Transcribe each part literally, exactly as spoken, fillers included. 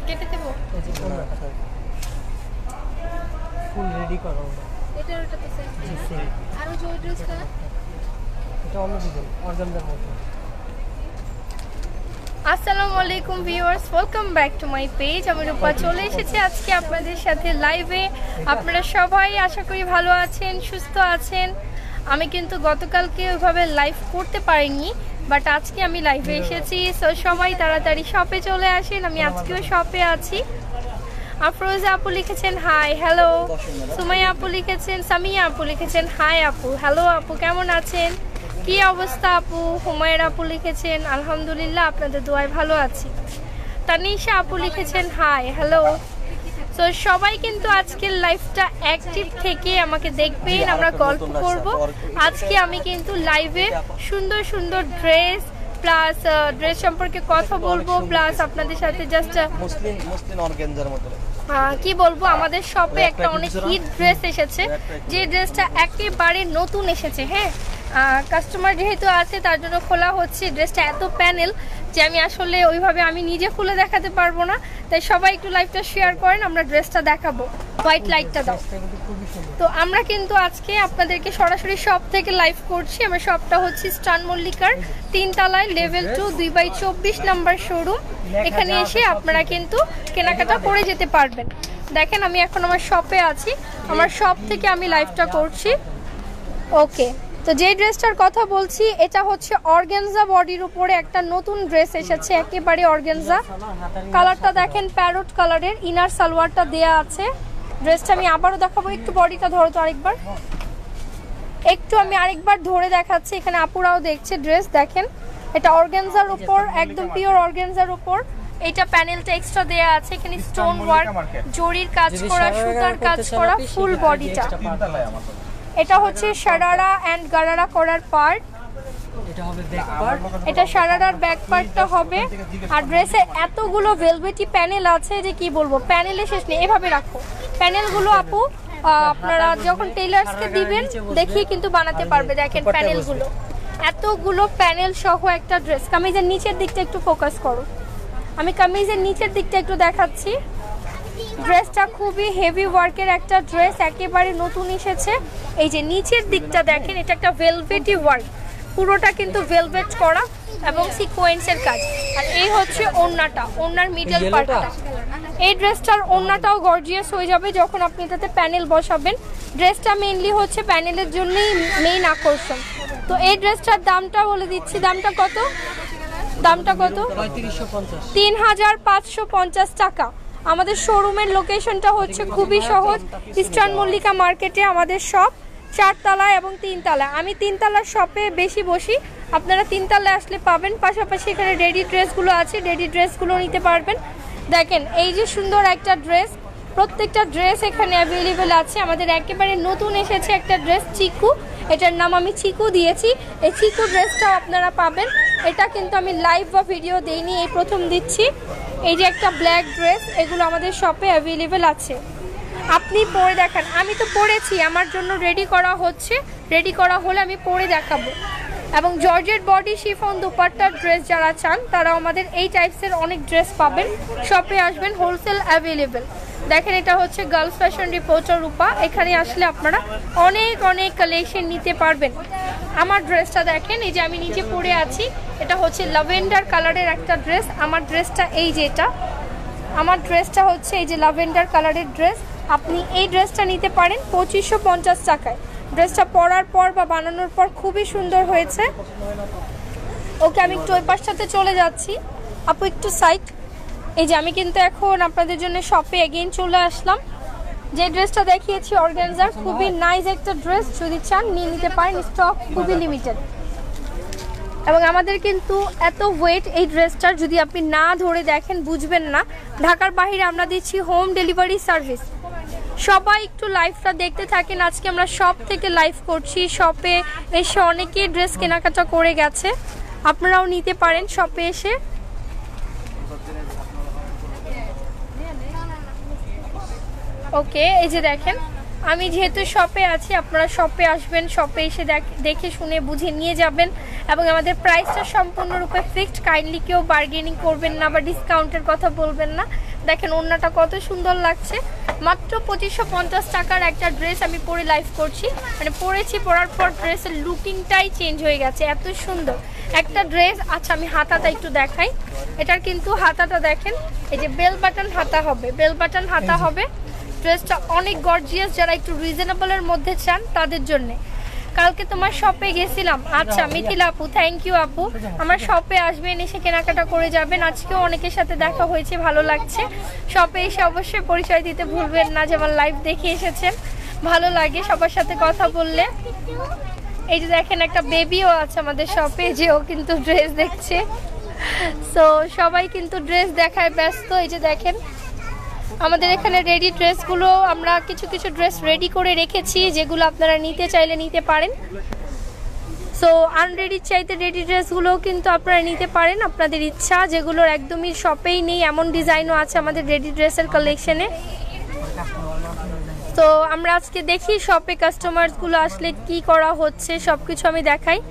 কেটে দেব এই যে ফুল রেডি করো এটা ওটা তো সেম আর ওই যে ড্রেসটা এটা অন্য ডিজাইন অর্গানজার মধ্যে। আসসালামু আলাইকুম viewers, welcome back to my page. আমি রূপা চলে এসেছি আজকে আপনাদের সাথে লাইভে। আপনারা সবাই আশা করি ভালো আছেন, সুস্থ আছেন। আমি কিন্তু গতকালকে ওইভাবে লাইভ করতে পারিনি, বাট আজকে আমি লাইভে এসেছি। সো সবাই তাড়াতাড়ি শপে চলে আসেন, আমি আজকেও শপে আছি। আফরোজা আপু লিখেছেন হাই হ্যালো, সুমাইয়া আপু লিখেছেন, সামিয়া আপু লিখেছেন হাই আপু হ্যালো আপু কেমন আছেন, কি অবস্থা আপু। হুমায়রা আপু লিখেছেন আলহামদুলিল্লাহ আপনাদের দোয়ায় ভালো আছি। তানিশা আপু লিখেছেন হাই হ্যালো। তো সবাই কিন্তু আজকের লাইভটা অ্যাক্টিভ থেকে আমাকে দেখবেন, আমরা গল্প করব। আজকে আমি কিন্তু লাইভে সুন্দর সুন্দর ড্রেস প্লাস ড্রেস সম্পর্কে কথা বলবো, প্লাস আপনাদের সাথে জাস্ট মুসলিম মুসলিম অর্গানজার মতো কি বলবো, আমাদের শপে একটা অনেক হিট ড্রেস এসেছে, যে ড্রেসটা একেবারে নতুন এসেছে। হ্যাঁ, কাস্টমার যেহেতু আছে তার জন্য খোলা হচ্ছে। ড্রেসটা এত প্যানেল যে আমি আসলে ওইভাবে আমি নিজে খুলে দেখাতে পারবো না, তাই সবাই একটু লাইভটা শেয়ার করেন, আমরা ড্রেসটা দেখাবো। হোয়াইট লাইটটা দাও। তো আমরা কিন্তু আজকে আপনাদেরকে সরাসরি শপ থেকে লাইভ করছি। আমার শপটা হচ্ছে স্টান মল্লিকার তিনতলায় লেভেল টু দুই বাই চব্বিশ নাম্বার শোরুম। এখানে এসে আপনারা কিন্তু কেনাকাটা করে যেতে পারবেন। দেখেন আমি এখন আমার শপে আছি, আমার শপ থেকে আমি লাইভটা করছি। ওকে, তো যে ড্রেসটার কথা বলছি এটা হচ্ছে অর্গানজা বডির উপরে একটা নতুন ড্রেস এসেছে, একেবারে অর্গানজা। কালারটা দেখেন প্যারট কালারের, ইনার সালোয়ারটা দেয়া আছে। ড্রেসটা আমি আবারও দেখাবো, একটু বডিটা ধরো তো আরেকবার, একটু আমি আরেকবার ধরে দেখাচ্ছি। এখানে আপুরাও দেখছে ড্রেস দেখেন, এটা অর্গানজার উপর, একদম পিওর অর্গানজার উপর। এটা প্যানেলটা এক্সট্রা দেয়া আছে, এখানে স্টোন ওয়ার্ক, জরির কাজ করা, সুতার কাজ করা, ফুল বডিটা। এটা হচ্ছে শারারা এন্ড গারারা করার পার্ট, এটা হবে ব্যাক পার্ট, এটা শারারার ব্যাক পার্টটা হবে। আর ড্রেসে এতগুলো ভেলভেটি প্যানেল আছে যে কি বলবো, প্যানেলে শেষ নেই। এভাবে রাখো প্যানেলগুলো আপু, আপনারা যখন টেইলার্সকে দিবেন দেখিয়ে কিন্তু বানাতে পারবে। দেখেন প্যানেলগুলো, এতগুলো প্যানেল সহ একটা ড্রেস। কামিজের নিচের দিকটা একটু ফোকাস করো, আমি কামিজের নিচের দিকটা একটু দেখাচ্ছি। ড্রেসটা খুবই হেভি ওয়ার্কের একটা ড্রেস, একেবারে নতুন এসেছে। এই যে নিচের দিকটা দেখেন, এটা একটা ভেলভেটি ওয়ার্ক, পুরোটা কিন্তু ভেলভেট করা এবং সিকোয়েন্সের কাজ। আর এই হচ্ছে ওড়নাটা, ওড়নার মিডল পার্টটা। এই ড্রেসটার ওড়নাটাও গর্জিয়াস হয়ে যাবে যখন আপনি এটাতে প্যানেল বসাবেন। ড্রেসটা মেইনলি হচ্ছে প্যানেলের জন্যই মেইন আকর্ষণ। তো এই ড্রেসটার দামটা বলে দিচ্ছি, দামটা কত, দামটা কত, তিন হাজার পাঁচশো পঞ্চাশ টাকা। আমাদের শোরুমের লোকেশনটা হচ্ছে খুবই সহজ, ইস্টার্ন মল্লিকা মার্কেটে আমাদের শপ, চারতলায় এবং তিনতলায়। আমি তিনতলার শপে বেশি বসি, আপনারা তিনতলায় আসলে পাবেন। পাশাপাশি এখানে রেডি ড্রেসগুলো আছে, রেডি ড্রেসগুলো নিতে পারবেন। দেখেন এই যে সুন্দর একটা ড্রেস, প্রত্যেকটা ড্রেস এখানে অ্যাভেলেবেল আছে। আমাদের একেবারে নতুন এসেছে একটা ড্রেস চিকু, এটার নাম আমি চিকু দিয়েছি। এই চিকু ড্রেসটাও আপনারা পাবেন। এটা কিন্তু আমি লাইভ বা ভিডিও দেইনি, এই প্রথম দিচ্ছি। এই যে একটা ব্ল্যাক ড্রেস, এগুলো আমাদের শপে অ্যাভেলেবেল আছে, আপনি পরে দেখান। আমি তো পরেছি, আমার জন্য রেডি করা হচ্ছে, রেডি করা হলে আমি পরে দেখাবো। এবং জর্জেট বডি শিফন দুপাট্টার ড্রেস যারা চান তারা আমাদের এই টাইপসের অনেক ড্রেস পাবেন। শপে আসবেন, হোলসেল অ্যাভেলেবেল। দেখেন এটা হচ্ছে গার্লস ফ্যাশন রিপোর্টার রূপা, এখানে আসলে আপনারা অনেক অনেক কালেকশন নিতে পারবেন। আমার ড্রেসটা দেখেন, এই যে আমি নিচে পরে আছি, এটা হচ্ছে ল্যাভেন্ডার কালারের একটা ড্রেস। আমার ড্রেসটা এই যে, এটা আমার ড্রেসটা হচ্ছে এই যে ল্যাভেন্ডার কালারের ড্রেস। আপনি এই ড্রেসটা নিতে পারেন পঁচিশশো পঞ্চাশ টাকায়। ড্রেসটা পরার পর বা বানানোর পর খুবই সুন্দর হয়েছে। ওকে, আমি একটু ওই পাশটাতে চলে যাচ্ছি, আপু একটু সাইড। এই যে আমি কিন্তু এখন আপনাদের জন্য শপে এগেইন চলে আসলাম। যে ড্রেসটা দেখিয়েছি অর্গানজার, খুবই নাইস একটা ড্রেস, যদি চান নিয়ে নিতে পারেন, স্টক খুবই লিমিটেড। এবং আমাদের কিন্তু এত ওয়েট এই ড্রেসটার, যদি আপনি না ধরে দেখেন বুঝবেন না। ঢাকার বাইরে আমরা দিচ্ছি হোম ডেলিভারি সার্ভিস। সবাই একটু লাইভটা দেখতে থাকেন, আজকে আমরা শপ থেকে লাইভ করছি। শপে এসে অনেকেই ড্রেস কেনাকাটা করে গেছে, আপনারাও নিতে পারেন শপে এসে। ওকে, এই যে দেখেন আমি যেহেতু শপে আছি, আপনারা শপে আসবেন, শপে এসে দেখে শুনে বুঝে নিয়ে যাবেন এবং আমাদের প্রাইসটা সম্পূর্ণরূপে ফিক্সড। কাইন্ডলি কেউ বার্গেনিং করবেন না বা ডিসকাউন্টের কথা বলবেন না। দেখেন ওড়নাটা কত সুন্দর লাগছে, মাত্র পঁচিশশো পঞ্চাশ টাকার একটা ড্রেস আমি পরে লাইভ করছি, মানে পরেছি, পরার পর ড্রেসের লুকিংটাই চেঞ্জ হয়ে গেছে, এত সুন্দর একটা ড্রেস। আচ্ছা আমি হাতাটা একটু দেখাই, এটার কিন্তু হাতাটা দেখেন, এই যে বেল বাটন হাতা হবে, বেল বাটন হাতা হবে। ড্রেসটা অনেক গর্জিয়াস, যারা একটু রিজনেবলের মধ্যে চান তাদের জন্য। কালকে তোমার শপে গেছিলাম, আচ্ছা মিথিলা আপু, থ্যাংক ইউ আপু। আমার শপে আসবেন, এসে কেনাকাটা করে যাবেন। আজকেও অনেকের সাথে দেখা হয়েছে, ভালো লাগছে। শপে এসে অবশ্যই পরিচয় দিতে ভুলবেন না যে আমার লাইভ দেখে এসেছেন, ভালো লাগে সবার সাথে কথা বললে। এই যে দেখেন একটা বেবিও আছে আমাদের শপে, যে ও কিন্তু ড্রেস দেখছে। সো সবাই কিন্তু ড্রেস দেখায় ব্যস্ত। এই যে দেখেন আমাদের এখানে রেডি ড্রেসগুলো, আমরা কিছু কিছু ড্রেস রেডি করে রেখেছি, যেগুলো আপনারা নিতে চাইলে নিতে পারেন। সো আনরেডি চাইতে রেডি ড্রেসগুলোও কিন্তু আপনারা নিতে পারেন, আপনাদের ইচ্ছা। যেগুলোর একদমই শপেই নেই এমন ডিজাইনও আছে আমাদের রেডি ড্রেসের কালেকশনে। তো আমরা আজকে দেখি শপে কাস্টমারসগুলো আসলে কি করা হচ্ছে, সব কিছু আমি দেখাই।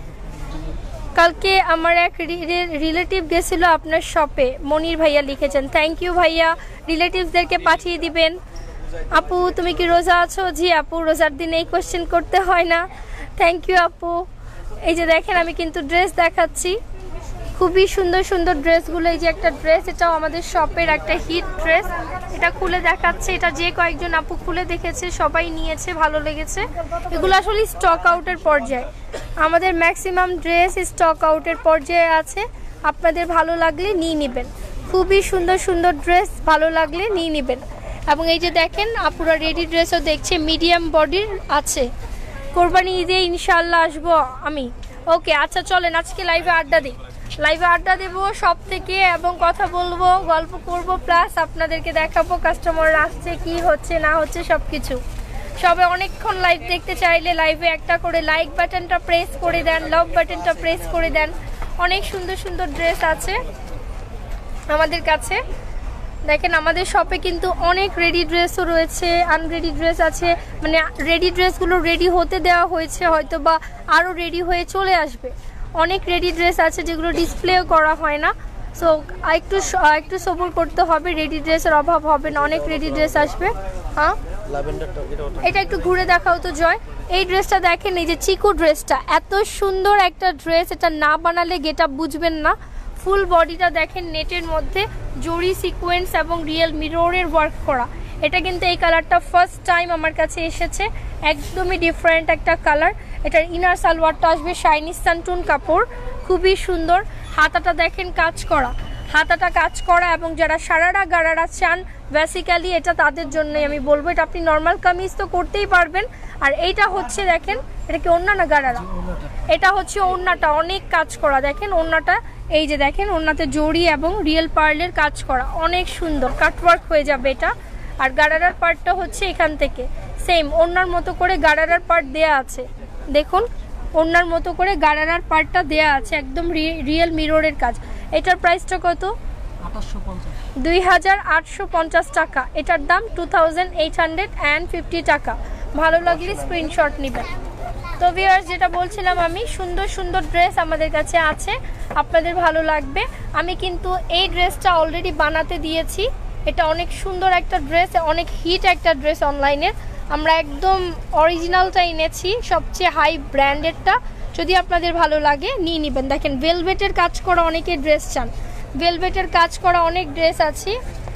কালকে আমার এক রিলেটিভ গেছিল আপনার শপে, মনির ভাইয়া লিখেছেন, থ্যাংক ইউ ভাইয়া, রিলেটিভসদেরকে পাঠিয়ে দিবেন। আপু তুমি কি রোজা আছো? জি আপু, রোজার দিনে এই কোশ্চেন করতে হয় না। থ্যাংক ইউ আপু। এই যে দেখেন আমি কিন্তু ড্রেস দেখাচ্ছি, খুবই সুন্দর সুন্দর ড্রেসগুলো। এই যে একটা ড্রেস, এটাও আমাদের শপের একটা হিট ড্রেস, এটা খুলে দেখাচ্ছে। এটা যে কয়েকজন আপু খুলে দেখেছে সবাই নিয়েছে, ভালো লেগেছে। এগুলো আসলে স্টক আউটের পর্যায়ে, আমাদের ম্যাক্সিমাম ড্রেস স্টক আউটের পর্যায়ে আছে। আপনাদের ভালো লাগলে নিয়ে নেবেন, খুবই সুন্দর সুন্দর ড্রেস, ভালো লাগলে নিয়ে নেবেন। এবং এই যে দেখেন আপুরা রেডি ড্রেসও দেখছে, মিডিয়াম বডির আছে। কোরবানি ঈদে ইনশাল্লাহ আসবো আমি। ওকে আচ্ছা চলেন আজকে লাইভে আড্ডা দিই, লাইভে আড্ডা দেবো সব থেকে, এবং কথা বলবো, গল্প করব, প্লাস আপনাদেরকে দেখাবো কাস্টমাররা আসছে, কি হচ্ছে না হচ্ছে সব কিছু। সবাই অনেকক্ষণ লাইভ দেখতে চাইলে লাইভে একটা করে লাইক বাটনটা প্রেস করে দেন, লাভ বাটনটা প্রেস করে দেন। অনেক সুন্দর সুন্দর ড্রেস আছে আমাদের কাছে। দেখেন আমাদের শপে কিন্তু অনেক রেডি ড্রেসও রয়েছে, আনরেডি ড্রেস আছে, মানে রেডি ড্রেসগুলো রেডি হতে দেওয়া হয়েছে, হয়তো বা আরও রেডি হয়ে চলে আসবে। অনেক রেডি ড্রেস আছে যেগুলো ডিসপ্লেও করা হয় না, সো একটু একটু সবর করতে হবে, রেডি ড্রেসের অভাব হবে না, অনেক রেডি ড্রেস আসবে। হ্যাঁ এটা একটু ঘুরে দেখাও তো জয়। এই ড্রেসটা দেখেন, এই যে চিকু ড্রেসটা, এত সুন্দর একটা ড্রেস, এটা না বানালে গেট আপ বুঝবেন না। ফুল বডিটা দেখেন নেটের মধ্যে জরি সিকোয়েন্স এবং রিয়েল মিররের ওয়ার্ক করা। এটা কিন্তু এই কালারটা ফার্স্ট টাইম আমার কাছে এসেছে, একদমই ডিফারেন্ট একটা কালার। এটার ইনার সালোয়ারটা আসবে শাইনি সানটুন কাপড়, খুবই সুন্দর। হাতাটা দেখেন কাজ করা, হাতাটা কাজ করা, এবং যারা সারারা গারারা চান বেসিক্যালি এটা তাদের জন্যই আমি বলবো। এটা আপনি নর্মাল কামিজ তো করতেই পারবেন। আর এইটা হচ্ছে দেখেন, এটা কি ওড়না না গারারা? এটা হচ্ছে ওড়নাটা, অনেক কাজ করা, দেখেন ওড়নাটা, এই যে দেখেন ওড়নাতে জড়ি এবং রিয়েল পার্লের কাজ করা, অনেক সুন্দর কাটওয়ার্ক হয়ে যাবে এটা। আর গারারার পার্টটা হচ্ছে এখান থেকে সেম ওড়নার মতো করে গারারার পার্ট দেয়া আছে, দেখুন ওড়নার মতো করে গারারার পার্টটা দেয়া আছে, একদম রিয়েল মিররের কাজ। এটার প্রাইসটা কত? দুই হাজার আটশো পঞ্চাশ টাকা। এটার দাম two thousand eight hundred and fifty টাকা। ভালো লাগলে স্ক্রিনশট নেবেন। তো ভিউয়ার্স যেটা বলছিলাম আমি, সুন্দর সুন্দর ড্রেস আমাদের কাছে আছে, আপনাদের ভালো লাগবে। আমি কিন্তু এই ড্রেসটা অলরেডি বানাতে দিয়েছি, এটা অনেক সুন্দর একটা ড্রেস, অনেক হিট একটা ড্রেস অনলাইনের। আমরা একদম অরিজিনালটা এনেছি, সবচেয়ে হাই ব্র্যান্ডেডটা। যদি আপনাদের ভালো লাগে নিয়ে নেবেন। দেখেন ভেলভেটের কাজ করা, অনেকে ড্রেস চান, ভেলভেটের কাজ করা অনেক ড্রেস আছে।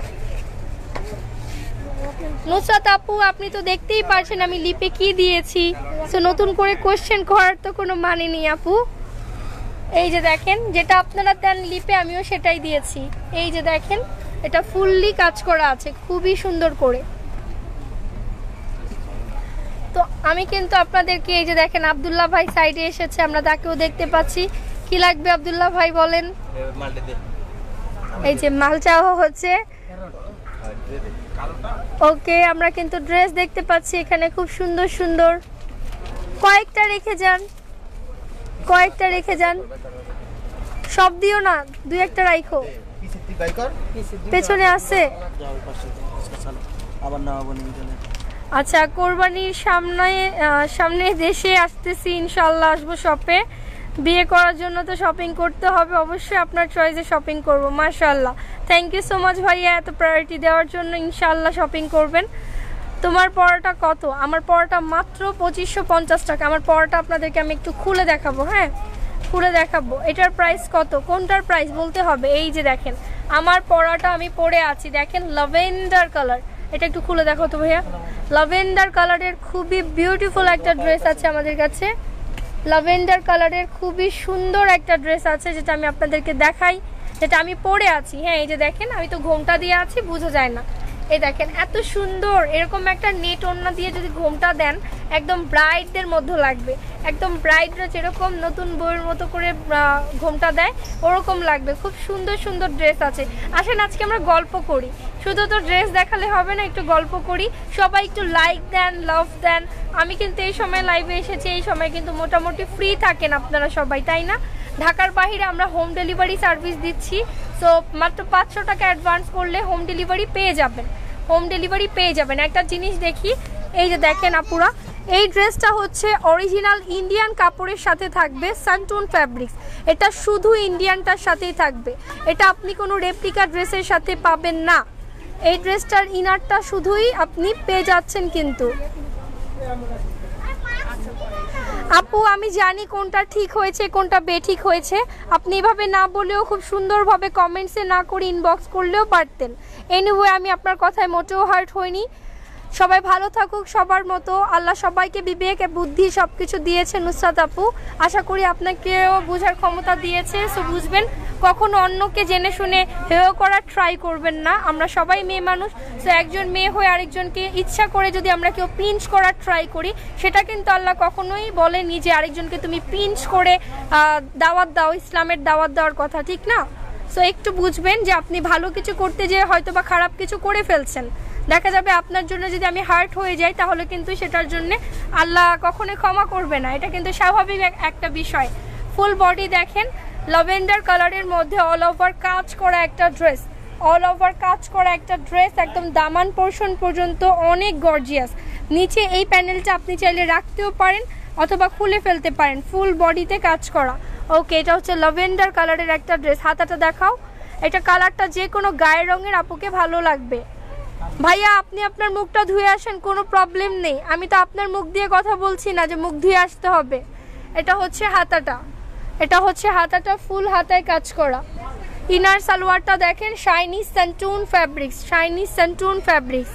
নুসরাত আপু আপনি তো দেখতেই পারছেন আমি লিপে কি দিয়েছি, সো নতুন করে কোশ্চেন করার তো কোনো মানে নেই আপু। এই যে দেখেন যেটা আপনারা দেন লিপে আমিও সেটাই দিয়েছি। এই যে দেখেন এটা ফুললি কাজ করা আছে, খুবই সুন্দর করে। তো আমি কিন্তু আপনাদেরকে এই যে দেখেন আব্দুল্লাহ ভাই সাইডে এসেছে, আমরা তাকেও দেখতে পাচ্ছি। কি লাগবে আব্দুল্লাহ ভাই বলেন? এই যে মাল চাওয়া হচ্ছে। ওকে আমরা কিন্তু ড্রেস দেখতে পাচ্ছি এখানে, খুব সুন্দর সুন্দর। কয়েকটা রেখে যান, কয়েকটা রেখে যান, সব দিও না, দুই একটা রাখো। পেছনে আছে আচ্ছা, কোরবানির সামনে সামনে দেশে আসতেছি, ইনশাল্লাহ আসবো শপে। বিয়ে করার জন্য তো শপিং করতে হবে, অবশ্যই আপনার চয়েসে শপিং করব। মাশাআল্লাহ, থ্যাংক ইউ সো মাচ ভাইয়া এত প্রায়োরিটি দেওয়ার জন্য। ইনশাল্লাহ শপিং করবেন। তোমার পড়াটা কত? আমার পড়াটা মাত্র পঁচিশশো পঞ্চাশ টাকা। আমার পড়াটা আপনাদেরকে আমি একটু খুলে দেখাবো। হ্যাঁ, খুলে দেখাবো। এটার প্রাইস কত? কোনটার প্রাইস বলতে হবে। এই যে দেখেন আমার পড়াটা আমি পরে আছি, দেখেন ল্যাভেন্ডার কালার। এটা একটু খুলে দেখো তো ভাইয়া। ল্যাভেন্ডার কালারের খুবই বিউটিফুল একটা ড্রেস আছে আমাদের কাছে। ল্যাভেন্ডার কালারের খুবই সুন্দর একটা ড্রেস আছে, যেটা আমি আপনাদেরকে দেখাই, যেটা আমি পরে আছি। হ্যাঁ, এই যে দেখেন আমি তো ঘোমটা দিয়ে আছি, বোঝা যায় না। এই দেখেন এত সুন্দর, এরকম একটা নেট ওড়না দিয়ে যদি ঘোমটা দেন একদম ব্রাইডদের মধ্যে লাগবে। একদম ব্রাইডরা যেরকম নতুন বউয়ের মতো করে ঘোমটা দেয় ওরকম লাগবে। খুব সুন্দর সুন্দর ড্রেস আছে। আসেন আজকে আমরা গল্প করি, শুধু তো ড্রেস দেখালে হবে না, একটু গল্প করি। সবাই একটু লাইক দেন, লাভ দেন। আমি কিন্তু এই সময় লাইভে এসেছি, এই সময় কিন্তু মোটামুটি ফ্রি থাকেন আপনারা সবাই, তাই না? ঢাকার বাইরে আমরা হোম ডেলিভারি সার্ভিস দিচ্ছি। সো মাত্র পাঁচশো টাকা অ্যাডভান্স করলে হোম ডেলিভারি পেয়ে যাবেন। হোম ডেলিভারি পেয়ে যাবেন। একটা জিনিস দেখি, এই যে দেখেন আপুরা, এই ড্রেসটা হচ্ছে অরিজিনাল ইন্ডিয়ান কাপড়ের সাথে থাকবে, সানটুন ফ্যাব্রিক্স। এটা শুধু ইন্ডিয়ানটার সাথেই থাকবে, এটা আপনি কোনো রেপ্লিকা ড্রেসের সাথে পাবেন না। এই ড্রেসটার ইনারটা শুধুই আপনি পেয়ে যাচ্ছেন। কিন্তু আপু আমি জানি কোনটা ঠিক হয়েছে কোনটা বেঠিক হয়েছে, আপনি এভাবে না বলেও খুব সুন্দরভাবে কমেন্টসে না করে ইনবক্স করলেও পারতেন। এনিওয়ে আমি আপনার কথায় মোটেও হার্ট হইনি। সবাই ভালো থাকুক সবার মতো। আল্লাহ সবাইকে বিবেক বুদ্ধি সব কিছু দিয়েছে নুসরাত আপু, আশা করি আপনাকেও বোঝার ক্ষমতা দিয়েছে। সো বুঝবেন, কখনো অন্যকে জেনে শুনে হেয় করার ট্রাই করবেন না। আমরা সবাই মেয়ে মানুষ। সো একজন মেয়ে হয়ে আরেকজনকে ইচ্ছা করে যদি আমরা কেউ পিঞ্চ করার ট্রাই করি, সেটা কিন্তু আল্লাহ কখনোই বলেনি যে আরেকজনকে তুমি পিঞ্চ করে দাওয়াত দাও, ইসলামের দাওয়াত দেওয়ার কথা, ঠিক না? সো একটু বুঝবেন যে আপনি ভালো কিছু করতে যেয়ে হয়তো বা খারাপ কিছু করে ফেলছেন। দেখা যাবে আপনার জন্য যদি আমি হার্ট হয়ে যাই, তাহলে কিন্তু সেটার জন্য আল্লাহ কখনোই ক্ষমা করবে না। এটা কিন্তু স্বাভাবিক একটা বিষয়। ফুল বডি দেখেন, ল্যাভেন্ডার কালারের মধ্যে অল ওভার কাজ করা একটা ড্রেস, অল ওভার কাজ করা একটা ড্রেস, একদম দামান পোর্শন পর্যন্ত অনেক গর্জিয়াস। নিচে এই প্যানেলটা আপনি চাইলে রাখতেও পারেন অথবা খুলে ফেলতে পারেন। ফুল বডিতে কাজ করা। ওকে, এটা হচ্ছে ল্যাভেন্ডার কালারের একটা ড্রেস। হাতাটা দেখাও। এটা কালারটা যে কোনো গায়ের রঙের আপুকে ভালো লাগবে। ভাইয়া আপনি আপনার মুখটা ধুয়ে আসেন, কোনো প্রবলেম নেই। আমি তো আপনার মুখ দিয়ে কথা বলছি না যে মুখ ধুয়ে আসতে হবে। এটা হচ্ছে হাতাটা, এটা হচ্ছে হাতাটা ফুল হাতায় কাজ করা। ইনার সালোয়ারটা দেখেন, shiny santoon fabrics, shiny santoon fabrics.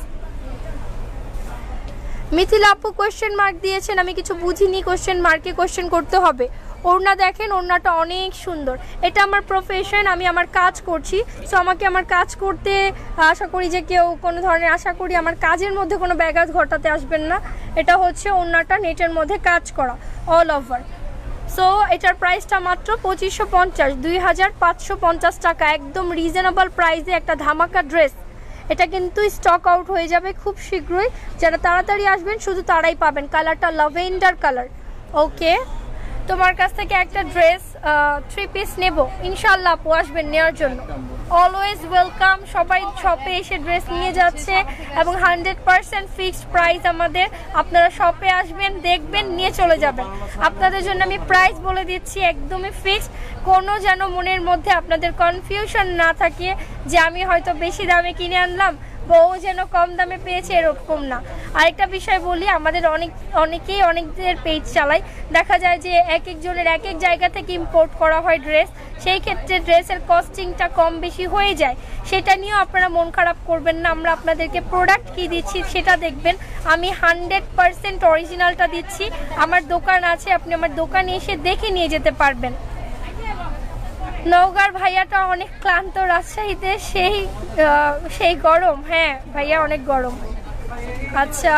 Mithila আপু কোয়েশ্চেন মার্ক দিয়েছেন, আমি কিছু বুঝিনি, কোয়েশ্চেন মার্কে কোয়েশ্চেন করতে হবে। ওড়না দেখেন, ওড়নাটা অনেক সুন্দর। এটা আমার প্রফেশন, আমি আমার কাজ করছি। সো আমাকে আমার কাজ করতে আশা করি যে কেউ কোনো ধরনের আশা করি আমার কাজের মধ্যে কোনো ব্যাঘাত ঘটাতে আসবেন না। এটা হচ্ছে ওড়নাটা নেটের মধ্যে কাজ করা অল ওভার। সো এটার প্রাইসটা মাত্র পঁচিশশো পঞ্চাশ, দুই হাজার পাঁচশো পঞ্চাশ টাকা, একদম রিজনেবল প্রাইসে একটা ধামাকা ড্রেস। এটা কিন্তু স্টক আউট হয়ে যাবে খুব শীঘ্রই। যারা তাড়াতাড়ি আসবেন শুধু তারাই পাবেন। কালারটা ল্যাভেন্ডার কালার। ওকে, তোমার কাছ থেকে একটা ড্রেস থ্রি পিস নেব ইনশাল্লাহ। আপু আসবেন নেওয়ার জন্য, অলওয়েজ ওয়েলকাম। সবাই শপে এসে ড্রেস নিয়ে যাচ্ছে এবং হান্ড্রেড পার্সেন্ট ফিক্সড প্রাইস আমাদের। আপনারা শপে আসবেন, দেখবেন, নিয়ে চলে যাবেন। আপনাদের জন্য আমি প্রাইস বলে দিচ্ছি, একদমই ফিক্সড। কোনো যেন মনের মধ্যে আপনাদের কনফিউশন না থাকে যে আমি হয়তো বেশি দামে কিনে আনলাম, বউ যেন কম দামে পেয়েছে, এরকম না। আরেকটা বিষয় বলি, আমাদের অনেক অনেকেই অনেকদের পেজ চালায়, দেখা যায় যে এক একজনের এক এক জায়গা থেকে ইম্পোর্ট করা হয় ড্রেস, সেই ক্ষেত্রে ড্রেসের কস্টিংটা কম বেশি হয়ে যায়। সেটা নিয়েও আপনারা মন খারাপ করবেন না। আমরা আপনাদেরকে প্রোডাক্ট কি দিচ্ছি সেটা দেখবেন। আমি হান্ড্রেড পারসেন্ট অরিজিনালটা দিচ্ছি। আমার দোকান আছে, আপনি আমার দোকানে এসে দেখে নিয়ে যেতে পারবেন। নওগাঁর ভাইয়াটা অনেক ক্লান্ত, রাজশাহীতে সেই সেই গরম। হ্যাঁ ভাইয়া অনেক গরম। আচ্ছা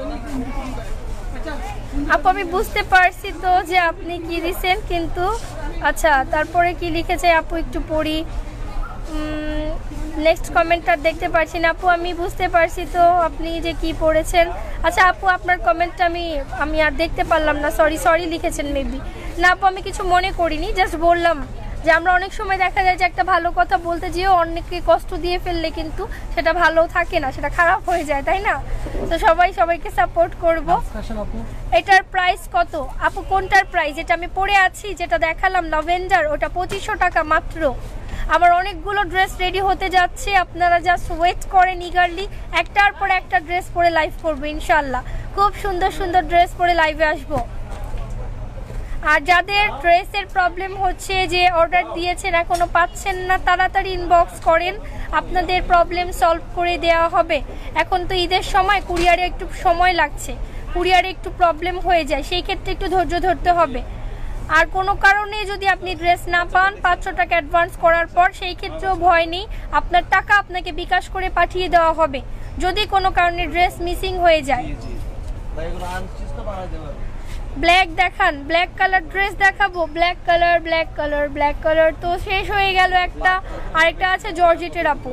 আপু আমি বুঝতে পারছি তো যে আপনি কি দিছেন, কিন্তু আচ্ছা তারপরে কি লিখেছে আপু একটু পড়ি। নেক্সট কমেন্টটা দেখতে পারছি না আপু, আমি বুঝতে পারছি তো আপনি যে কি পড়েছেন। আচ্ছা আপু আপনার কমেন্টটা আমি আমি আর দেখতে পারলাম না, সরি সরি লিখেছেন মেবি। না আপু আমি কিছু মনে করিনি, জাস্ট বললাম যে আমরা অনেক সময় দেখা যায় যে একটা ভালো কথা বলতে যেও অনেককে কষ্ট দিয়ে ফেললে কিন্তু সেটা ভালো থাকে না, সেটা খারাপ হয়ে যায়, তাই না? তো সবাই সবাইকে সাপোর্ট করবো। এটার প্রাইস কত আপু? কোনটার প্রাইস? এটা আমি পরে আছি যেটা দেখালাম ল্যাভেন্ডার, ওটা পঁচিশশো টাকা মাত্র। আমার অনেকগুলো ড্রেস রেডি হতে যাচ্ছে, আপনারা জাস্ট ওয়েট করেন ইগারলি। একটার পর একটা ড্রেস পরে লাইভ করবো ইনশাল্লাহ, খুব সুন্দর সুন্দর ড্রেস পরে লাইভে আসবো। আর যাদের ড্রেসের প্রবলেম হচ্ছে যে অর্ডার দিয়েছেন এখনো পাচ্ছেন না, তাড়াতাড়ি ইনবক্স করেন, আপনাদের প্রবলেম সলভ করে দেওয়া হবে। এখন তো ঈদের সময়, কুরিয়ারে একটু সময় লাগছে, কুরিয়ারে একটু প্রবলেম হয়ে যায়, সেই ক্ষেত্রে একটু ধৈর্য ধরতে হবে। আর কোনো কারণে যদি আপনি ড্রেস না পান পাঁচশো টাকা অ্যাডভান্স করার পর, সেই ক্ষেত্রেও ভয় নেই, আপনার টাকা আপনাকে বিকাশ করে পাঠিয়ে দেওয়া হবে যদি কোনো কারণে ড্রেস মিসিং হয়ে যায়। ব্ল্যাক দেখান, ব্ল্যাক কালার ড্রেস দেখাবো। Black colour, black colour, black colour তো শেষ হয়ে গেল একটা, আরেকটা আছে জর্জেটের। আপু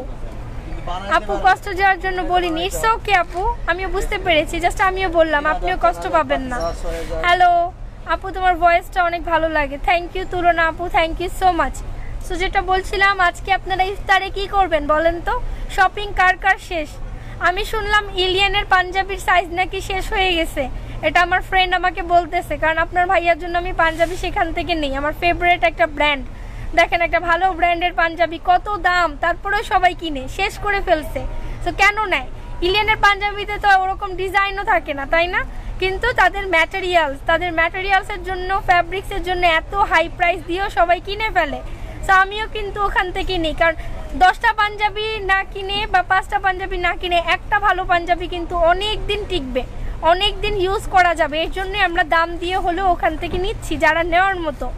আপু কষ্ট যাওয়ার জন্য বলিনি, ইটস ওকে আপু, আমিও বুঝতে পেরেছি, জাস্ট আমিও বললাম আপনিও কষ্ট পাবেন না। হ্যালো আপু, তোমার ভয়েসটা অনেক ভালো লাগে, থ্যাংক ইউ তুলনা আপু, thank you so much. So যেটা বলছিলাম, আজকে আপনারা ইফতারে কি করবেন বলেন তো? শপিং কার কার শেষ? আমি শুনলাম ইলিয়ানের পাঞ্জাবির সাইজ নাকি শেষ হয়ে গেছে, এটা আমার ফ্রেন্ড আমাকে বলতেছে, কারণ আপনার ভাইয়ার জন্য আমি পাঞ্জাবি সেখান থেকে নেই, আমার ফেভারিট একটা ব্র্যান্ড। দেখেন একটা ভালো ব্র্যান্ডের পাঞ্জাবি কত দাম, তারপরেও সবাই কিনে শেষ করে ফেলছে। তো কেন নেয়? ইলিয়ানের পাঞ্জাবিতে তো ওরকম ডিজাইনও থাকে না, তাই না? কিন্তু তাদের ম্যাটেরিয়ালস, তাদের ম্যাটেরিয়ালসের জন্য, ফ্যাব্রিক্সের জন্য এত হাই প্রাইস দিয়েও সবাই কিনে ফেলে। তো আমিও কিন্তু ওখান থেকে নিই, কারণ দশটা পাঞ্জাবি না কিনে বা পাঁচটা পাঞ্জাবি না কিনে একটা ভালো পাঞ্জাবি কিন্তু অনেক দিন টিকবে, অনেক দিন ইউজ করা যাবে, এর জন্যই আমরা দাম দিয়ে হলেও ওখান থেকে নিচ্ছি যারা নেওয়ার মতো।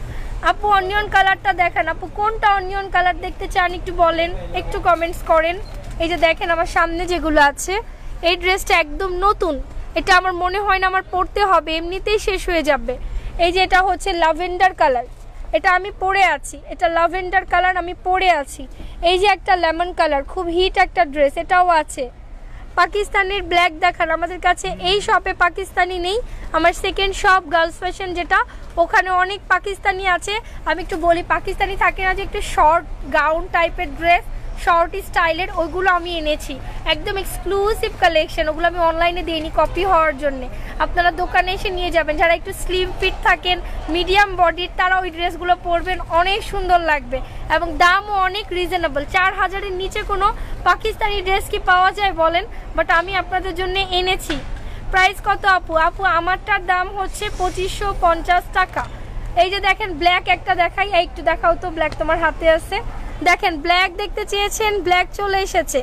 আপু অনিয়ন কালারটা দেখান। আপু কোনটা অনিয়ন কালার দেখতে চান একটু বলেন, একটু কমেন্টস করেন। এই যে দেখেন আমার সামনে যেগুলো আছে, এই ড্রেসটা একদম নতুন, এটা আমার মনে হয় না আমার পরতে হবে, এমনিতেই শেষ হয়ে যাবে। এই যে এটা হচ্ছে ল্যাভেন্ডার কালার, এটা আমি পরে আছি, এটা ল্যাভেন্ডার কালার আমি পরে আছি। এই যে একটা লেমন কালার, খুব হিট একটা ড্রেস, এটাও আছে। পাকিস্তানের ব্ল্যাক দেখান, আমাদের কাছে এই শপে পাকিস্তানি নেই, আমার সেকেন্ড শপ গার্লস ফ্যাশন যেটা, ওখানে অনেক পাকিস্তানি আছে। আমি একটু বলি, পাকিস্তানি থাকে না যে একটু শর্ট গাউন টাইপের ড্রেস, শর্ট স্টাইলের, ওইগুলো আমি এনেছি, একদম এক্সক্লুসিভ কালেকশন, ওগুলো আমি অনলাইনে দিইনি কপি হওয়ার জন্য। আপনারা দোকানে এসে নিয়ে যাবেন, যারা একটু স্লিম ফিট থাকেন, মিডিয়াম বডির, তারা ওই ড্রেসগুলো পরবেন, অনেক সুন্দর লাগবে এবং দামও অনেক রিজনেবল। চার হাজারের নিচে কোনো পাকিস্তানি ড্রেস কি পাওয়া যায় বলেন? বাট আমি আপনাদের জন্য এনেছি। প্রাইস কত আপু? আপু আমারটার দাম হচ্ছে পঁচিশশো পঞ্চাশ টাকা। এই যে দেখেন ব্ল্যাক একটা দেখাই, একটু দেখাও তো, ব্ল্যাক তোমার হাতে আছে, দেখেন ব্ল্যাক দেখতে চেয়েছেন, ব্ল্যাক চলে এসেছে।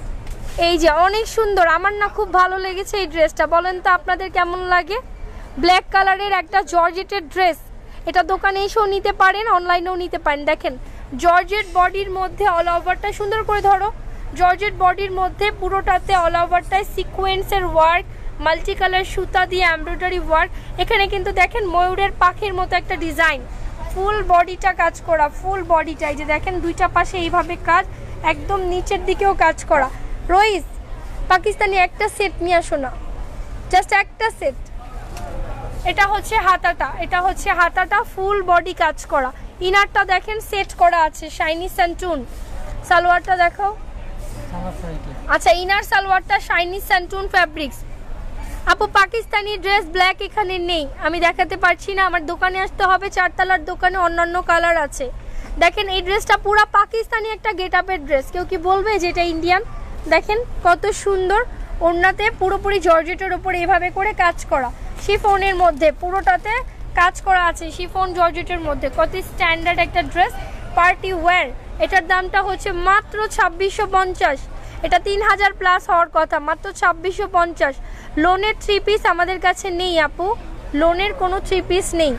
এই যে অনেক সুন্দর, আমার না খুব ভালো লেগেছে এই ড্রেসটা, বলেন তো আপনাদের কেমন লাগে? ব্ল্যাক কালারের একটা জর্জেটের ড্রেস, এটা দোকানে এসেও নিতে পারেন, অনলাইনেও নিতে পারেন। দেখেন জর্জেট বডির মধ্যে অল ওভারটা, সুন্দর করে ধরো, জর্জেট বডির মধ্যে পুরোটাতে অল ওভারটায় সিকোয়েন্সের ওয়ার্ক, মাল্টি কালার সুতা দিয়ে এমব্রয়ডারি ওয়ার্ক। এখানে কিন্তু দেখেন ময়ূরের পাখির মতো একটা ডিজাইন, ফুল বডিটা কাজ করা, ফুল বডিটা এই যে দেখেন দুইটা পাশে এইভাবে কাজ, একদম নিচের দিকেও কাজ করা। রইস পাকিস্তানি একটা সেট নিয়ে আসো না, জাস্ট একটা সেট। এটা হচ্ছে হাতাটা, এটা হচ্ছে হাতাটা ফুল বডি কাজ করা, ইনারটা দেখেন সেট করা আছে শাইনি স্যান্টুন। সালোয়ারটা দেখাও। আচ্ছা ইনার সালোয়ারটা শাইনি স্যান্টুন ফ্যাব্রিক্স। আপু পাকিস্তানি ড্রেস ব্ল্যাক এখানে নেই, আমি দেখাতে পারছি না, আমার দোকানে আসতে হবে, চারতলার দোকানে অন্যান্য কালার আছে। দেখেন এই ড্রেসটা পুরো পাকিস্তানি একটা গেট আপের ড্রেস, কেউ কি বলবে যে এটা ইন্ডিয়ান? দেখেন কত সুন্দর, ওড়নাতে পুরোপুরি জর্জেটের উপর এইভাবে করে কাজ করা, শিফনের মধ্যে পুরোটাতে কাজ করা আছে, শিফন জর্জেটের মধ্যে, কত স্ট্যান্ডার্ড একটা ড্রেস, পার্টি ওয়্যার। এটার দামটা হচ্ছে মাত্র ছাব্বিশশো পঞ্চাশ, এটা তিন হাজার প্লাস হওয়ার কথা, মাত্র ছাব্বিশশো পঞ্চাশ। লোনের থ্রি পিস আমাদের কাছে নেই আপু, লোনের কোনো থ্রি পিস নেই,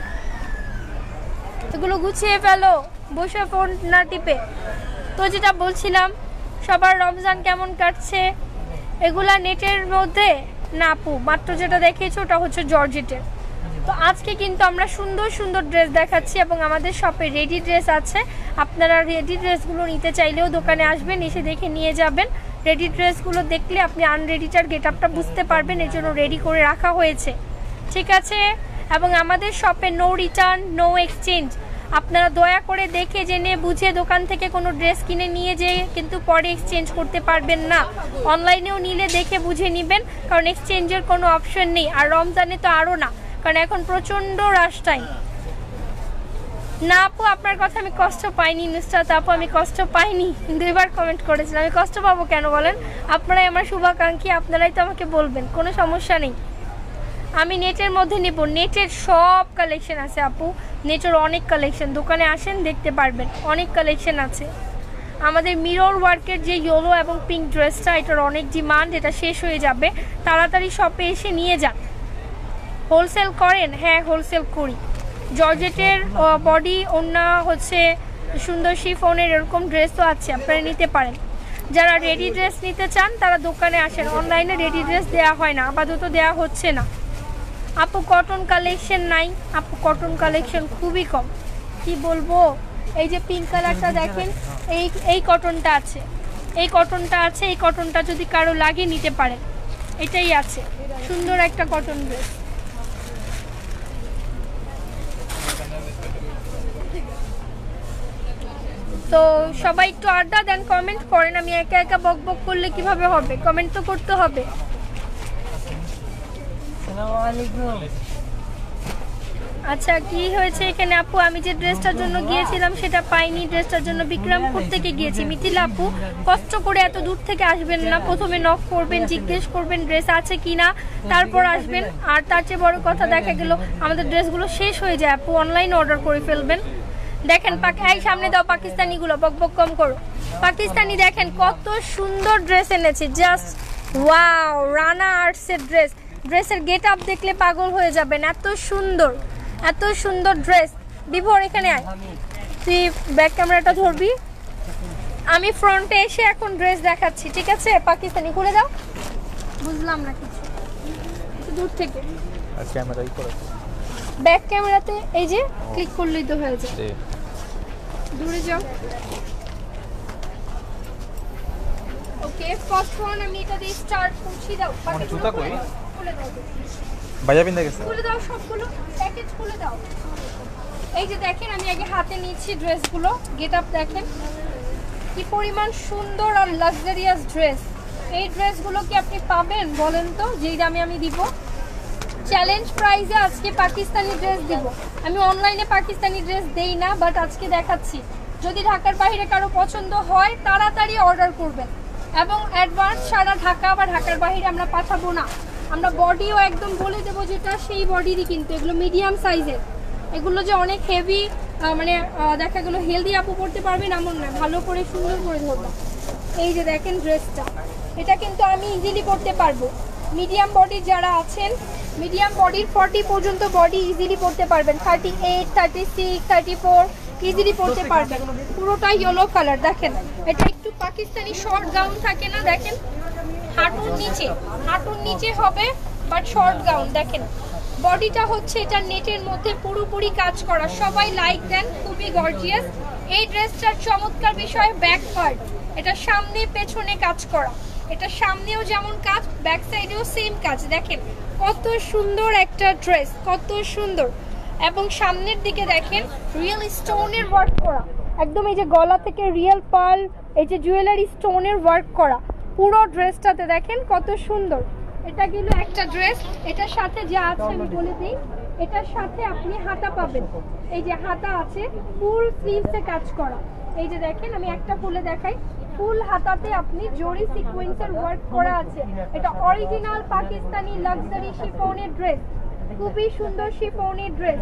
এগুলো গুছিয়ে ফেলো বসে ফোন না টিপে। তো যেটা বলছিলাম, সবার রমজান কেমন কাটছে? এগুলা নেটের মধ্যে না আপু, মাত্র যেটা দেখিয়েছো ওটা হচ্ছে জর্জেটের। তো আজকে কিন্তু আমরা সুন্দর সুন্দর ড্রেস দেখাচ্ছি এবং আমাদের শপে রেডি ড্রেস আছে, আপনারা রেডি ড্রেসগুলো নিতে চাইলেও দোকানে আসবেন, এসে দেখে নিয়ে যাবেন। রেডি ড্রেসগুলো দেখলে আপনি আনরেডিটার গেট আপটা বুঝতে পারবেন, এর জন্য রেডি করে রাখা হয়েছে, ঠিক আছে? এবং আমাদের শপে নো রিটার্ন নো এক্সচেঞ্জ, আপনারা দয়া করে দেখে জেনে বুঝে দোকান থেকে কোনো ড্রেস কিনে নিয়ে যেয়ে কিন্তু পরে এক্সচেঞ্জ করতে পারবেন না। অনলাইনেও নিলে দেখে বুঝে নেবেন, কারণ এক্সচেঞ্জের কোনো অপশন নেই। আর রমজানে তো আরও না, কারণ এখন প্রচণ্ড রাশ টাইম। না আপু, আপনার কথা আমি কষ্ট পাইনি নুসরাত আপু, আমি কষ্ট পাইনি। দুইবার কমেন্ট করেছিলাম, আমি কষ্ট পাবো কেন বলেন? আপনারাই আমার শুভাকাঙ্ক্ষী, আপনারাই তো আমাকে বলবেন, কোনো সমস্যা নেই। আমি নেটের মধ্যে নেব, নেটের সব কালেকশন আছে আপু, নেটের অনেক কালেকশন, দোকানে আসেন দেখতে পারবেন, অনেক কালেকশন আছে। আমাদের মিরর ওয়ার্কের যে ইয়েলো এবং পিঙ্ক ড্রেসটা, এটার অনেক ডিমান্ড, এটা শেষ হয়ে যাবে, তাড়াতাড়ি শপে এসে নিয়ে যান। হোলসেল করেন? হ্যাঁ হোলসেল করি। জর্জেটের বডি ওড়না হচ্ছে সুন্দর শিফনের এরকম ড্রেসও আছে, আপনারা নিতে পারেন। যারা রেডি ড্রেস নিতে চান তারা দোকানে আসেন, অনলাইনে রেডি ড্রেস দেওয়া হয় না, আপাতত দেওয়া হচ্ছে না। আপু কটন কালেকশন নাই? আপু কটন কালেকশন খুবই কম, কি বলবো। এই যে পিঙ্ক কালারটা দেখেন, এই এই কটনটা আছে, এই কটনটা আছে, এই কটনটা যদি কারো লাগে নিতে পারেন, এটাই আছে, সুন্দর একটা কটন ড্রেস। তো সবাই একটু আড্ডা দেন, কমেন্ট করেন, আমি একা একা বক বক করলে কিভাবে হবে, কমেন্ট তো করতে হবে। আচ্ছা কি হয়েছে এখানে আপু? আমি যে ড্রেসটার জন্য গিয়েছিলাম সেটা পাইনি, ড্রেসটার জন্য বিক্রমপুর থেকে গিয়েছি। মিথিলা আপু, কষ্ট করে এত দূর থেকে আসবেন না, প্রথমে নক করবেন, জিজ্ঞেস করবেন ড্রেস আছে কি না, তারপর আসবেন। আর তার চেয়ে বড় কথা, দেখা গেল আমাদের ড্রেসগুলো শেষ হয়ে যায় আপু, অনলাইন অর্ডার করে ফেলবেন। দেখেন এই সামনে দাও পাকিস্তানিগুলো, বক বক কম করো। পাকিস্তানি দেখেন কত সুন্দর ড্রেস এনেছে, জাস্ট ওয়াও, রানা আর্টসের ড্রেস। ড্রেসের গেট আপ দেখলে পাগল হয়ে যাবেন, এত সুন্দর, এত সুন্দর ড্রেস। বিভোর এখানে আয়, তুই ব্যাক ক্যামেরাটা ধরবি, আমি ফ্রন্টে এসে এখন ড্রেস দেখাচ্ছি, ঠিক আছে? পাকিস্তানি খুলে দাও, বুঝলাম না কিছু, একটু দূর থেকে ক্যামেরাই করে ব্যাক ক্যামেরাতে এই যে ক্লিক করলেই তো হয়ে যায়, দূরে যাও। ওকে, ফার্স্ট ওয়ান আমি এটা দিয়ে স্টার্ট করছি, দাও জুতা কই খুলে দাও, ভাইয়া বিন্দা গেছে, খুলে দাও সবগুলো, প্যাকেজ খুলে দাও। এই যে দেখেন আমি আগে হাতে নিচ্ছি ড্রেসগুলো, গেট আপ দেখেন কি পরিমাণ সুন্দর আর লাক্সারিয়াস ড্রেস। এই ড্রেসগুলো কি আপনি পাবেন বলেন তো, যেই দামে আমি দিব? চ্যালেঞ্জ প্রাইসে আজকে পাকিস্তানি ড্রেস দিব। আমি অনলাইনে পাকিস্তানি ড্রেস দেই না, বাট আজকে দেখাচ্ছি। যদি ঢাকার বাইরে কারো পছন্দ হয় তাড়াতাড়ি অর্ডার করবেন, এবং অ্যাডভান্স সারা ঢাকা বা ঢাকার বাইরে আমরা পাঠাবো না। আমরা বডিও একদম বলে দেবো যেটা সেই বডিরই, কিন্তু এগুলো মিডিয়াম সাইজের। এগুলো যে অনেক হেভি, মানে দেখা গেলো হেলদি আপু পড়তে পারবেন এমন নয়, ভালো করে সুন্দর করে ধরবো। এই যে দেখেন ড্রেসটা, এটা কিন্তু আমি ইজিলি পড়তে পারবো। মিডিয়াম বডি যারা আছেন, মিডিয়াম বডির ফর্টি পর্যন্ত বডি ইজিলি পড়তে পারবেন, thirty eight, thirty six, thirty four easily পড়তে পারবেন। পুরোটা ইয়েলো কালার দেখেন, এটা একটু পাকিস্তানি শর্ট গাউন থাকে না, দেখেন হাঁটুর নিচে, হাঁটুর নিচে হবে বাট শর্ট গাউন। দেখেন বডিটা হচ্ছে এটা নেটের মধ্যে পুরোপুরি কাজ করা, সবাই লাইক দেন, খুবই গর্জিয়াস। এই ড্রেসটার চমৎকার বিষয় ব্যাক পার্ট, এটা সামনে পেছনে কাজ করা, এটা সামনেও যেমন কাজ, ব্যাক সাইডেও সেম কাজ। দেখেন কত সুন্দর একটা ড্রেস, কত সুন্দর। এবং সামনের দিকে দেখেন রিয়েল স্টোনের ওয়ার্ক করা, একদম এই যে গলা থেকে রিয়েল পার্ল, এই যে জুয়েলারি স্টোনের ওয়ার্ক করা পুরো ড্রেসটাতে, দেখেন কত সুন্দর। এটা গেল একটা ড্রেস, এটার সাথে যা আছে আমি বলে দিই। এটার সাথে আপনি হাতা পাবেন, এই যে হাতা আছে, ফুল স্লিভসে কাজ করা। এই যে দেখেন আমি একটা খুলে দেখাই, ফুল হাতাতে আপনি জরি সিকোয়েন্সের ওয়ার্ক করা আছে। এটা অরিজিনাল পাকিস্তানি লাক্সারি শিফনের ড্রেস, খুবই সুন্দর শিফনের ড্রেস।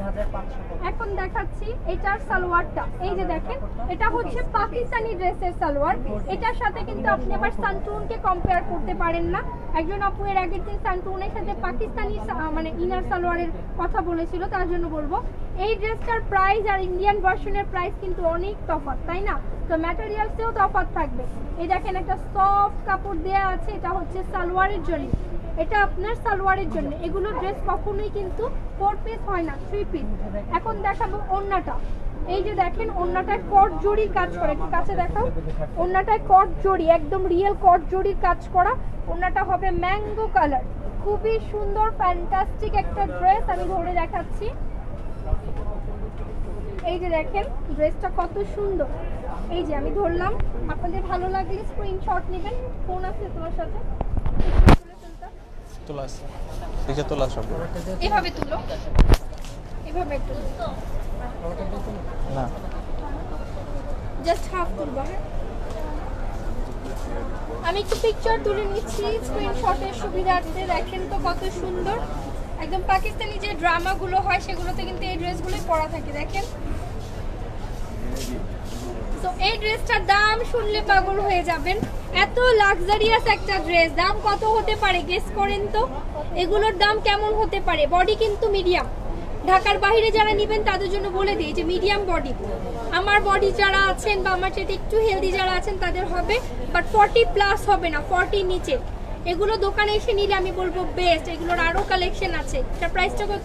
এখন দেখাচ্ছি এটার সালোয়ারটা, এই যে দেখেন এটা হচ্ছে পাকিস্তানি ড্রেসের সালোয়ার। এটার সাথে কিন্তু আপনি আবার সান্টুনকে কম্পেয়ার করতে পারেন না। একজন আপু এর আগের দিন সান্টুনের সাথে পাকিস্তানি মানে ইনার সালোয়ারের কথা বলেছিল, তার জন্য বলবো এই ড্রেসটার প্রাইস আর ইন্ডিয়ান ভার্সনের প্রাইস কিন্তু অনেক তফাৎ, তাই না? তো ম্যাটেরিয়ালসেও তফাৎ থাকবে। এই দেখেন একটা সফট কাপড় দেয়া আছে, এটা হচ্ছে সালোয়ারের জন্য, এটা আপনার সালোয়ারের জন্য। এগুলো ড্রেস কখনোই কিন্তু ফোর পিস হয় না, থ্রি পিস। এখন দেখাবো ওড়নাটা, এই যে দেখেন ওড়নাটায় কট জরির কাজ করা, একটু কাছে দেখাও। ওড়নাটায় কট জরি, একদম রিয়েল কট জরির কাজ করা। ওড়নাটা হবে ম্যাঙ্গো কালার, খুবই সুন্দর ফ্যান্টাস্টিক একটা ড্রেস। আমি ধরে দেখাচ্ছি, এই যে দেখেন ড্রেসটা কত সুন্দর। এই যে আমি ধরলাম, আপনাদের ভালো লাগলে স্ক্রিনশট নেবেন। ফোন আছে তোমার সাথে? তোলা আছে, দেখে তোলা সব এভাবে তুলো, এভাবে একটু না, জাস্ট হাফ তুলবা। হ্যাঁ, আমি একটু পিকচার তুলে নিচ্ছি স্ক্রিনশটের সুবিধার্থে। দেখেন তো কত সুন্দর, একদম পাকিস্তানি যে ড্রামাগুলো হয় সেগুলোতে কিন্তু এই ড্রেসগুলোই পরা থাকে। দেখেন, তো এই ড্রেসটার দাম শুনলে পাগল হয়ে যাবেন। এত লাক্সারিয়াস একটা ড্রেস, দাম কত হতে পারে গেস করেন তো? এগুলোর দাম কেমন হতে পারে? বডি কিন্তু মিডিয়াম, ঢাকার বাইরে যারা নেবেন তাদের জন্য বলে দিই যে মিডিয়াম বডি। আমার বডি যারা আছেন বা আমার চেয়ে একটু হেলদি যারা আছেন তাদের হবে, বাট ফর্টি প্লাস হবে না, ফর্টির নিচে। এগুলো দোকানে এসে নিলে আমি বলবো বেস্ট। এগুলোর আরো কালেকশন আছে। এটার প্রাইসটা কত?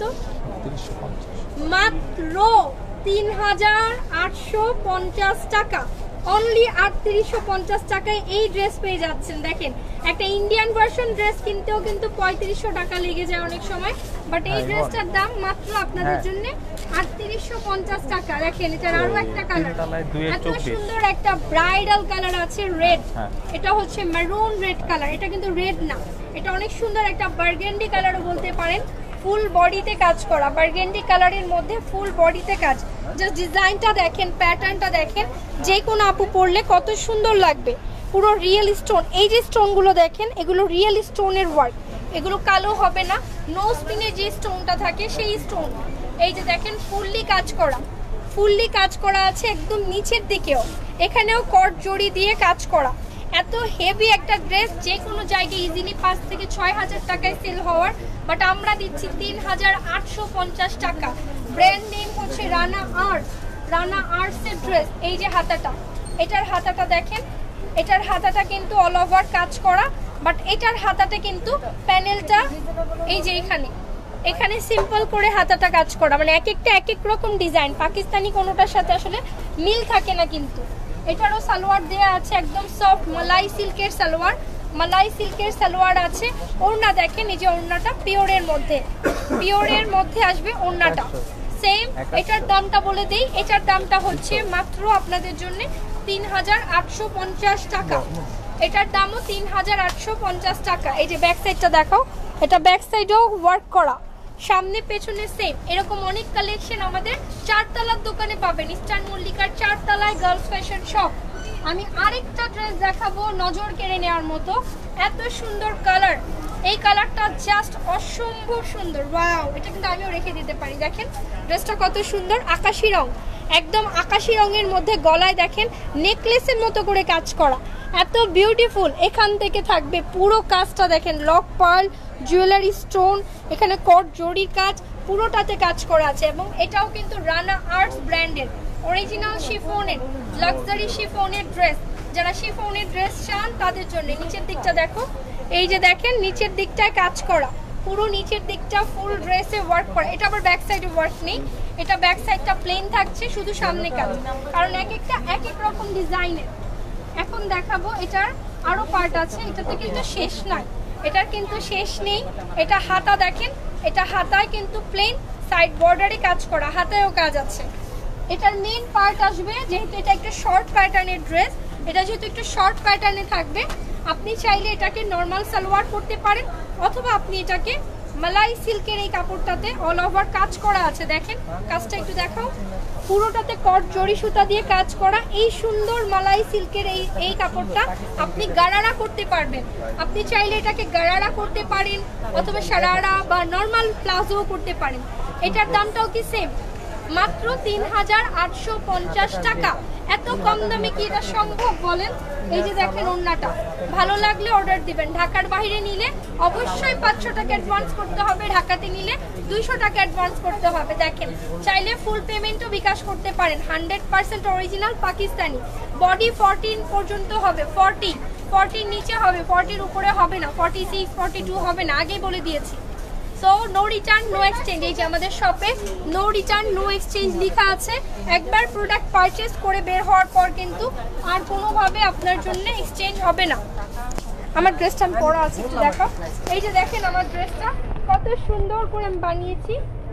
মাত্র তিন হাজার আটশো পঞ্চাশ টাকা, অনলি আটত্রিশশো পঞ্চাশ টাকায় এই ড্রেস পেয়ে যাচ্ছেন। দেখেন, একটা ইন্ডিয়ান ভার্সন ড্রেস কিনতেও কিন্তু পঁয়ত্রিশশো টাকা লেগে যায় অনেক সময়, বাট এই ড্রেসটার দাম মাত্র আপনাদের জন্য আটত্রিশশো পঞ্চাশ টাকা। দেখেন, এটার আরো একটা কালার, এত সুন্দর একটা ব্রাইডাল কালার আছে, রেড। এটা হচ্ছে মেরুন রেড কালার, এটা কিন্তু রেড না, এটা অনেক সুন্দর একটা বার্গেন্ডি কালারও বলতে পারেন। ফুল বডিতে কাজ করা, বার্গেন্ডি কালারের মধ্যে ফুল বডিতে কাজ। জাস্ট ডিজাইনটা দেখেন, প্যাটার্নটা দেখেন, যে কোনো আপু পরলে কত সুন্দর লাগবে। পুরো রিয়েল স্টোন, এই যে স্টোনগুলো দেখেন এগুলো রিয়েল স্টোনের ওয়ার্ক, এগুলো কালো হবে না। নো স্পিনে যে স্টোনটা থাকে সেই স্টোন। এই যে দেখেন ফুললি কাজ করা, ফুললি কাজ করা আছে একদম নিচের দিকেও, এখানেও কট জড়ি দিয়ে কাজ করা। এত হেভি একটা ড্রেস যে কোনো জায়গায় ইজিলি পাঁচ থেকে ছয় হাজার টাকায় সেল হওয়ার, বাট আমরা দিচ্ছি তিন হাজার আটশো পঞ্চাশ টাকা। ব্র্যান্ড নেম হচ্ছে রানা আর্টস, রানা আর্টসের ড্রেস। এই যে হাতাটা, এটার হাতাটা দেখেন, এটার হাতাটা কিন্তু অল ওভার কাজ করা, বাট এটার হাতাটা কিন্তু প্যানেলটা এই যে এখানে এখানে সিম্পল করে হাতাটা কাজ করা, মানে এক একটা এক এক রকম ডিজাইন। পাকিস্তানি কোনোটার সাথে আসলে মিল থাকে না কিন্তু। এটারও সালোয়ার দেয়া আছে একদম সফট মালাই সিল্কের সালোয়ার, মালাই সিল্কের সালোয়ার আছে। ওড়না দেখেন, এই যে ওড়নাটা পিওরের মধ্যে, পিওরের মধ্যে আসবে ওড়নাটা সেম। এটার দামটা বলে দেই, এটার দামটা হচ্ছে মাত্র আপনাদের জন্য তিন হাজার আটশো পঞ্চাশ টাকা। এটার দামও তিন হাজার আটশো পঞ্চাশ টাকা। এই যে ব্যাক সাইডটা দেখাও, এটা ব্যাক সাইডেও ওয়ার্ক করা, সামনে পেছনে সেম। এরকম অনেক কালেকশন আমাদের চারতলার দোকানে পাবেন, ইস্টার্ন মল্লিকার চারতলায় গার্লস ফ্যাশন শপ। আমি আরেকটা ড্রেস দেখাবো নজর কেড়ে নেওয়ার মতো, এত সুন্দর কালার। এই কালারটা জাস্ট অসম্ভব সুন্দর, ওয়াও! এটা কিন্তু আমিও রেখে দিতে পারি। দেখেন ড্রেসটা কত সুন্দর, আকাশি রং, একদম আকাশি রঙের মধ্যে গলায় দেখেন নেকলেসের মতো করে কাজ করা, এত বিউটিফুল। এখান থেকে থাকবে পুরো কাজটা দেখেন, লক পার্ল, জুয়েলারি স্টোন, এখানে কট জড়ির কাজ, পুরোটাতে কাজ করা আছে। এবং এটাও কিন্তু রানা আর্টস ব্র্যান্ডের অরিজিনাল শিফনের, লাক্সারি শিফনের ড্রেস। যারা শিফনের ড্রেস চান তাদের জন্য। নিচের দিকটা দেখো, এই যে দেখেন নিচের দিকটায় কাজ করা, পুরো নিচের দিকটা ফুল ড্রেসে ওয়ার্ক করা। এটা আবার ব্যাক সাইডে ওয়ার্ক নেই, এটা ব্যাক সাইডটা প্লেন থাকছে, শুধু সামনে কাজ, কারণ এক একটা এক এক রকম ডিজাইনের। এখন দেখাবো এটার আরো পার্ট আছে, এটাতে কিন্তু শেষ নাই, এটার কিন্তু শেষ নেই। এটা হাতা দেখেন, এটা হাতায় কিন্তু প্লেন সাইড বর্ডারে কাজ করা, হাতায়ও কাজ আছে। এটার মেইন পার্ট আসবে, যেহেতু এটা একটা শর্ট প্যাটার্নের ড্রেস, এটা যেহেতু একটু শর্ট প্যাটার্নে থাকবে, আপনি চাইলে এটাকে নর্মাল সালোয়ার করতে পারেন, অথবা আপনি এটাকে মালাই সিল্কের এই কাপড়টাতে অল ওভার কাজ করা আছে। দেখেন কাজটা একটু দেখাও, পুরোটাতে কট জড়ি সুতা দিয়ে কাজ করা। এই সুন্দর মালাই সিল্কের এই এই কাপড়টা আপনি গারারা করতে পারবেন। আপনি চাইলে এটাকে গারারা করতে পারেন, অথবা সারারা বা নর্মাল প্লাজো করতে পারেন। এটার দামটাও কি সেম, মাত্র তিন হাজার আটশো পঞ্চাশ টাকা। এত কম দামে কি এটা সম্ভব বলেন? এই যে দেখেন ওড়নাটা, ভালো লাগলে অর্ডার দিবেন। ঢাকার বাইরে নিলে অবশ্যই পাঁচশো টাকা অ্যাডভান্স করতে হবে, ঢাকাতে নিলে দুইশো টাকা অ্যাডভান্স করতে হবে। দেখেন চাইলে ফুল পেমেন্টও বিকাশ করতে পারেন। Hundred percent original Pakistani, body fourteen পর্যন্ত হবে, ফর্টি ফর্টির নিচে হবে, ফর্টির উপরে হবে না, ফর্টি সিক্স ফর্টি টু হবে না, আগেই বলে দিয়েছি। So no return no exchange. এই যে আমাদের শপে নো রিটার্ন নো এক্সচেঞ্জ লেখা আছে। একবার প্রোডাক্ট পারচেস করে বের হওয়ার পর কিন্তু আর কোনোভাবে আপনার জন্য এক্সচেঞ্জ হবে না। আমার ড্রেসটা আমি পরা আছে, একটু দেখো। এই যে দেখেন আমার ড্রেসটা কত সুন্দর করে আমি বানিয়েছি,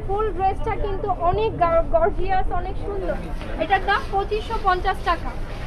ফুল ড্রেসটা কিন্তু অনেক গর্জিয়াস, অনেক সুন্দর। এটার দাম পঁচিশশো পঞ্চাশ টাকা।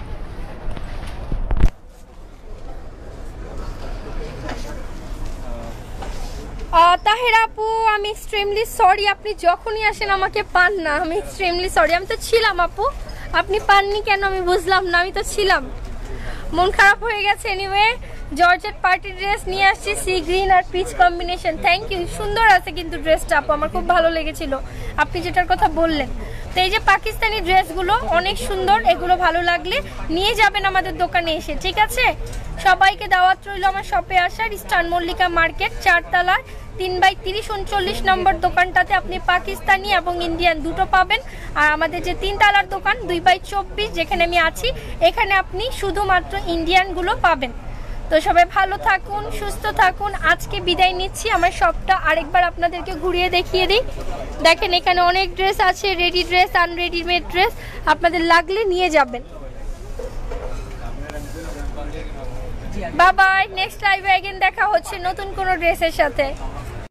তাহেরা আপু, আমি এক্সট্রিমলি সরি, আপনি যখনই আসেন আমাকে পান না, আমি এক্সট্রিমলি সরি। আমি তো ছিলাম আপু, আপনি পাননি কেন আমি বুঝলাম না, আমি তো ছিলাম, মন খারাপ হয়ে গেছে। এনিওয়ে, জর্জেট পার্টি ড্রেস নিয়ে আসছি, সি গ্রিন আর পিচ কম্বিনেশন। থ্যাংক ইউ, সুন্দর আছে কিন্তু ড্রেসটা আপু, আমার খুব ভালো লেগেছিল আপনি যেটার কথা বললেন। তো এই যে পাকিস্তানি ড্রেসগুলো অনেক সুন্দর, এগুলো ভালো লাগলে নিয়ে যাবেন আমাদের দোকানে এসে, ঠিক আছে? সবাইকে দাওয়াত রইল আমার শপে আসার। ইস্টার্ন মল্লিকা মার্কেট, চারতলার তিন বাই তিরিশ উনচল্লিশ নম্বর দোকানটাতে আপনি পাকিস্তানি এবং ইন্ডিয়ান দুটো পাবেন। আর আমাদের যে তিন তলার দোকান দুই বাই চব্বিশ, যেখানে আমি আছি, এখানে আপনি শুধুমাত্র ইন্ডিয়ানগুলো পাবেন। তো সবাই ভালো থাকুন, সুস্থ থাকুন। আজকে বিদায় নিচ্ছি। আমার শপটা আরেকবার আপনাদেরকে ঘুরিয়ে দেখিয়ে দিই। দেখেন এখানে অনেক ড্রেস আছে, রেডি ড্রেস, আনরেডিমেড ড্রেস, আপনাদের লাগলে নিয়ে যাবেন। বাই বাই, নেক্সট লাইভে এগেন দেখা হচ্ছে নতুন কোনো ড্রেসের সাথে।